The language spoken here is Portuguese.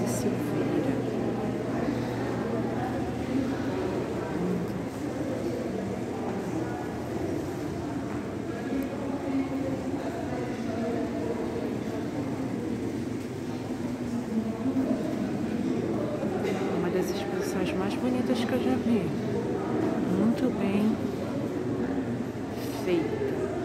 de Silveira. Uma das exposições mais bonitas que eu já vi. Muito bem feita.